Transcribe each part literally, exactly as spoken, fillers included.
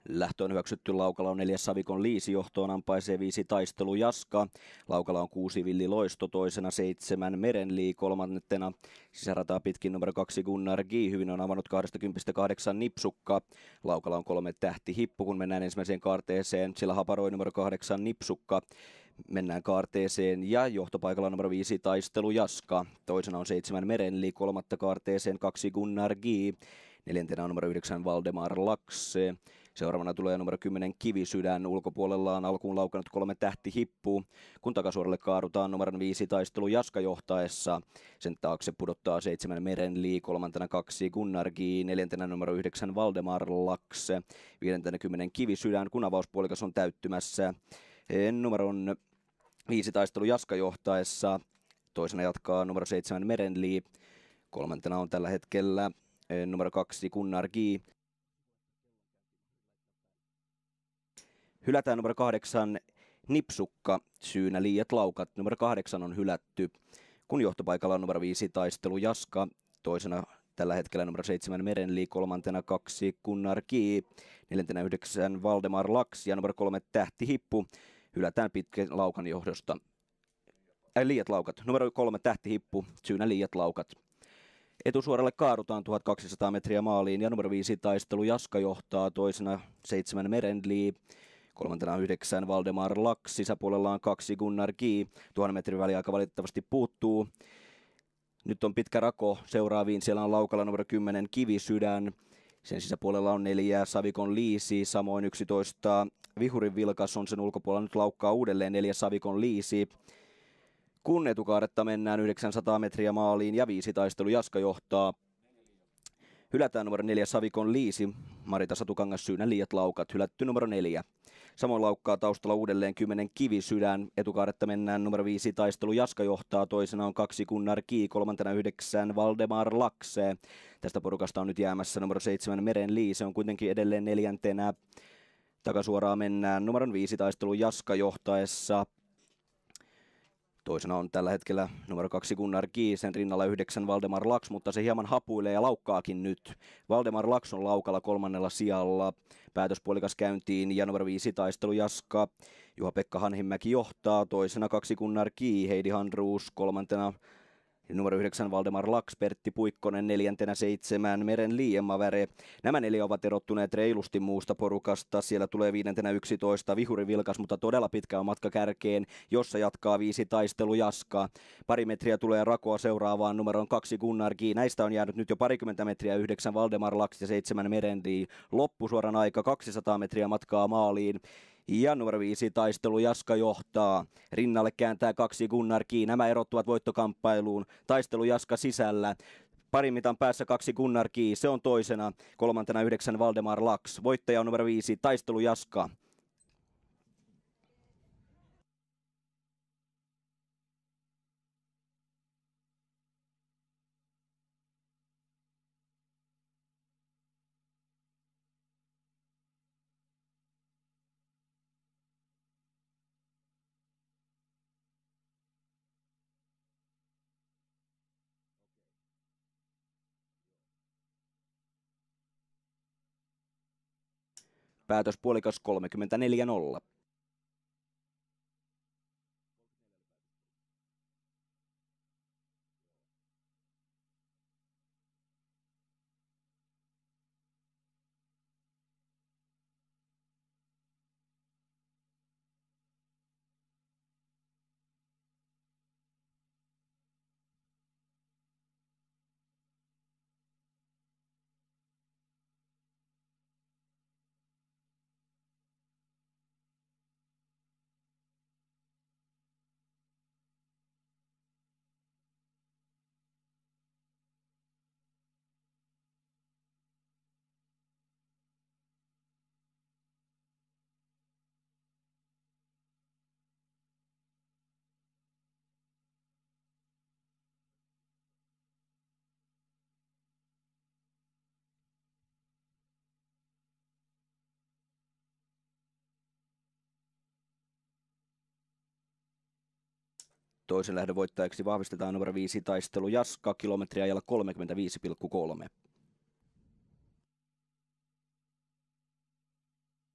Lähtö on hyväksytty. Laukala on neljäs Savikon Liisi, johtoon ampaisee viisi Taistelu Jaska. Laukala on kuusi Villi Loisto, toisena seitsemän Merenlii, kolmantena sisärataa pitkin numero kaksi Gunnar G. Hyvin on avannut kaksikymmentäkahdeksan Nipsukka. Laukala on kolme Tähti Hippu, kun mennään ensimmäiseen kaarteeseen. Sillä haparoi numero kahdeksan Nipsukka. Mennään kaarteeseen ja johtopaikalla numero viisi Taistelu Jaska. Toisena on seitsemän Merenlii, kolmatta kaarteeseen kaksi Gunnar G. Neljäntenä on numero yhdeksän Valdemar Lakse. Seuraavana tulee numero kymmenen Kivisydän. Ulkopuolella on alkuun laukannut kolme Tähti Hippu. Kun takasuoralle kaadutaan numeron viisi Taistelu Jaska johtaessa. Sen taakse pudottaa seitsemän Merenlii, kolmantena kaksi Gunnar G. Neljäntenä numero yhdeksän Valdemar Lakse. Viidentenä kymmenen Kivisydän, kun avauspuolikas on täyttymässä. Numeron viisi Taistelu Jaska johtaessa. Toisena jatkaa numero seitsemän Merenlii. Kolmantena on tällä hetkellä numero kaksi Gunnar G. Hylätään numero kahdeksan Nipsukka, syynä liiat laukat. Numero kahdeksan on hylätty, kun johtopaikalla on numero viisi Taistelu Jaska. Toisena tällä hetkellä numero seitsemän Merenlii, kolmantena kaksi Gunnar G. Neljäntenä yhdeksän Valdemar Laks ja numero kolme Tähti Hippu. Hylätään pitkän laukan johdosta. Äh, liiat laukat. Numero kolme Tähti Hippu, syynä liiat laukat. Etusuoralle kaadutaan tuhatkaksisataa metriä maaliin ja numero viisi Taistelu Jaska johtaa, toisena seitsemän Merenlii, kolmantena yhdeksän Valdemar Laks, sisäpuolella on kaksi Gunnar G. Tuhannen metrin väliaika valitettavasti puuttuu. Nyt on pitkä rako seuraaviin, siellä on laukalla numero kymmenen Kivisydän. Sen sisäpuolella on neljä Savikon Liisi, samoin yksitoista Vihurin Vilkas on sen ulkopuolella, nyt laukkaa uudelleen neljä Savikon Liisi. Kun etukaaretta mennään yhdeksänsataa metriä maaliin ja viisi Taistelu Jaska johtaa. Hylätään numero neljä Savikon Liisi, Marita Satukangas syynä liiat laukat, hylätty numero neljä. Samoin laukkaa taustalla uudelleen kymmenen Kivisydän, etukaaretta mennään numero viisi Taistelu Jaska johtaa, toisena on kaksi Gunnar G, kolmantena yhdeksän Valdemar Lakse. Tästä porukasta on nyt jäämässä numero seitsemän Merenlii, se on kuitenkin edelleen neljäntenä. Takasuoraan mennään numeron viisi Taistelu Jaska johtaessa. Toisena on tällä hetkellä numero kaksi Gunnar G, sen rinnalla yhdeksän Valdemar Laks, mutta se hieman hapuilee ja laukkaakin nyt. Valdemar Laks on laukalla kolmannella sijalla, päätöspuolikas käyntiin ja numero viisi Taistelu Jaska. Juha-Pekka Hanhimäki johtaa, toisena kaksi Gunnar G, Heidi Handruus, kolmantena numero yhdeksän Valdemar Laks, Pertti Puikkonen, neljäntenä seitsemän Merenlii, Emma Väre. Nämä neljä ovat erottuneet reilusti muusta porukasta. Siellä tulee viidentenä yksitoista Vihuri Vilkas, mutta todella pitkä on matka kärkeen, jossa jatkaa viisi Taistelu Jaska. Pari metriä tulee rakoa seuraavaan numeron kaksi Gunnar G. Näistä on jäänyt nyt jo parikymmentä metriä, yhdeksän Valdemar Laks ja seitsemän Merenlii. Loppusuoran aika kaksisataa metriä matkaa maaliin. Ja numero viisi Taistelu Jaska johtaa. Rinnalle kääntää kaksi Gunnar G. Nämä erottuvat voittokamppailuun. Taistelu Jaska sisällä. Parin mitan päässä kaksi Gunnar G. Se on toisena. Kolmantena yhdeksän Valdemar Laks. Voittaja on numero viisi Taistelu Jaska. Päätöspuolikas kolmekymmentäneljä nolla. Toisen lähdön voittajaksi vahvistetaan numero viisi Taistelu Jaska, kilometriajalla kolmekymmentäviisi pilkku kolme.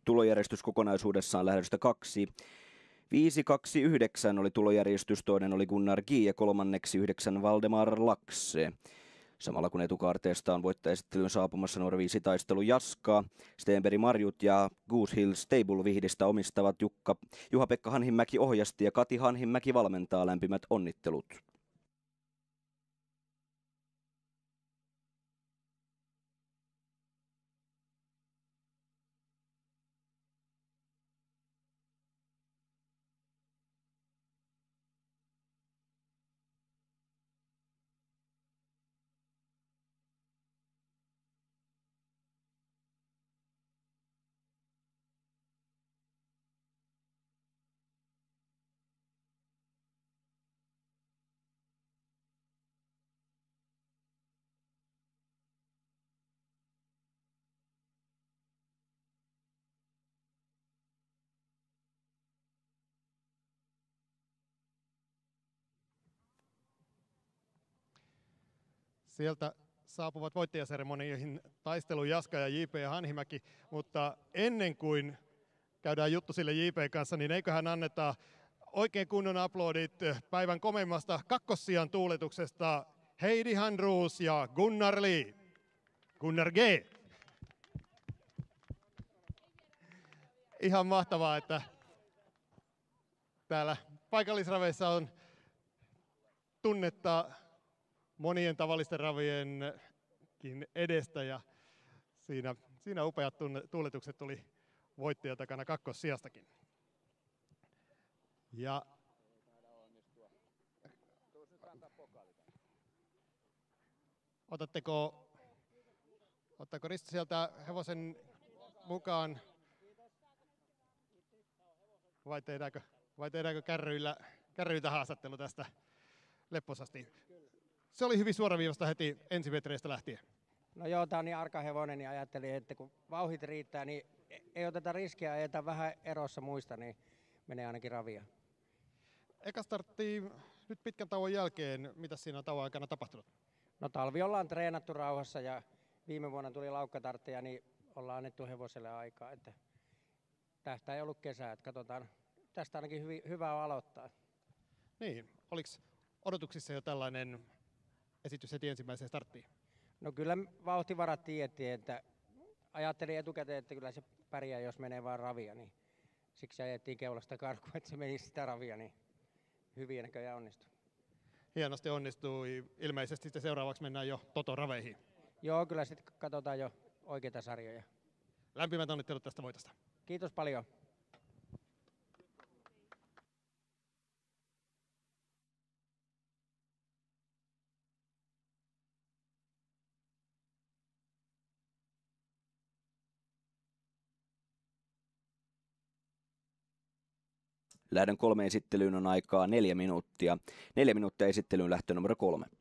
Tulojärjestys kokonaisuudessaan lähdöstä kaksi. viisi kaksi yhdeksän oli tulojärjestys, toinen oli Gunnar G ja kolmanneksi yhdeksän Valdemar Laxe. Samalla kun etukaarteesta on voittajaesittelyyn saapumassa numero viisi taistelu Jaska, Stenberg Marjut ja Goose Hill Stable Vihdistä omistavat Jukka, Juha-Pekka Hanhimäki ohjasti ja Kati Hanhimäki valmentaa. Lämpimät onnittelut. Sieltä saapuvat voittajaseremonioihin taistelu Jaska ja J P Hanhimäki, mutta ennen kuin käydään juttu sille J P kanssa, niin eiköhän anneta oikein kunnon aplodit päivän komeimmasta kakkossijan tuuletuksesta Heidi Handruus ja Gunnar Lee. Gunnar G. Ihan mahtavaa, että täällä paikallisraveissa on tunnetta monien tavallisten ravienkin edestä ja siinä, siinä upeat tunne, tuuletukset tuli voittaja takana kakkossijastakin. Ja otatteko, ottaako Risto sieltä hevosen mukaan vai tehdäänkö, vai tehdäänkö kärryillä, kärryiltä haastattelu tästä lepposasti? Se oli hyvin suoraviivasta heti ensimetreistä lähtien. No joo, tää on niin arka hevonen, niin ajattelin, että kun vauhdit riittää, niin ei oteta riskiä, ajetaan vähän erossa muista, niin menee ainakin ravia. Eka startti nyt pitkän tauon jälkeen. Mitä siinä on tauon aikana tapahtunut? No talvi ollaan treenattu rauhassa ja viime vuonna tuli laukkatartteja, niin ollaan annettu hevoselle aikaa. Että tästä ei ollut kesää, että katsotaan. Tästä ainakin hyvin, hyvä on aloittaa. Niin, oliko odotuksissa jo tällainen esitys heti ensimmäiseen starttiin? No kyllä vauhtivarat tiedettiin, että ajattelin etukäteen, että kyllä se pärjää, jos menee vaan ravia, niin siksi ajettiin keulasta karkuun, että se menisi sitä ravia, niin hyvin näköjään onnistui. Hienosti onnistui. Ilmeisesti sitten seuraavaksi mennään jo Toto-raveihin. Joo, kyllä sitten katsotaan jo oikeita sarjoja. Lämpimät onnittelut tästä voitosta. Kiitos paljon. Lähdön kolme esittelyyn on aikaa neljä minuuttia. Neljä minuuttia esittelyyn lähtö numero kolme.